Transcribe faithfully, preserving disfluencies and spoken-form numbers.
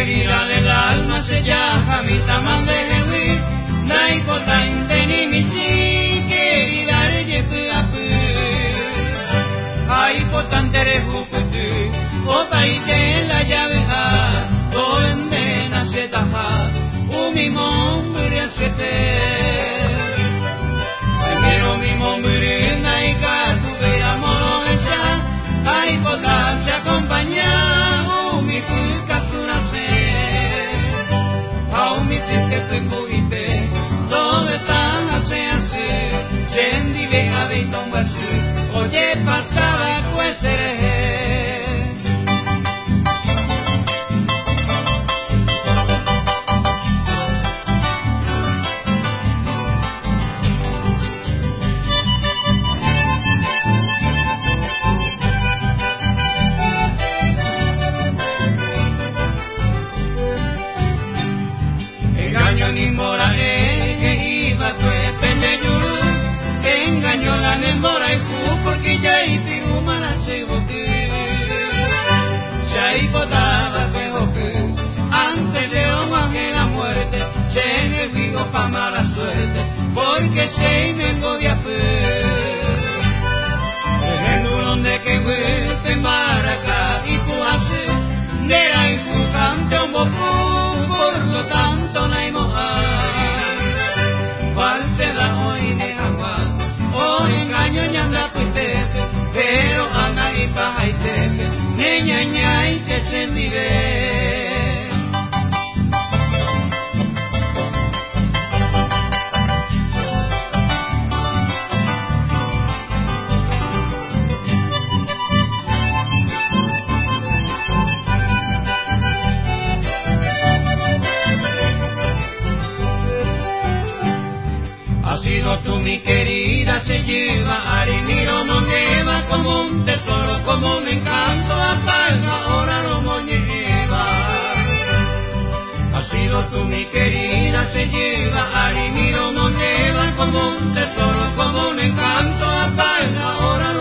querida del alma se llama mi taman de jewi, nai potente ni mi si querida de puapu, ay potente de juputu, opa y que la llave a, to vendena se taja, umi mombre asquete, pero mi mombre nai katu vera moro esa, ay pota se acompaña, umi kuka surase, au mi triste pepuite, todo tan hace así, sendi veja veiton basi, oye pasaba pues seré. Engaño ni mora que iba tu pende yuru, engaño la nemora y ju porque ya y piruma la se boque, ya y botaba que boque, antes de homaje la muerte, se me digo pa mala suerte, porque se me engodia pe, en donde que vuelve en Baracá y tú haces, de la y ju cante un bopu, por lo tanto no hay mojar, falsedad hoy de agua, hoy engaño y anda puitete, pero anda y paja y teque, ña ña y que se vive. Ha sido tú mi querida, se lleva arenero, no lleva como un tesoro, como un encanto, apalga, ahora no moñeva. Ha sido tú mi querida, se lleva arenero, no lleva como un tesoro, como un encanto, apalga, ahora no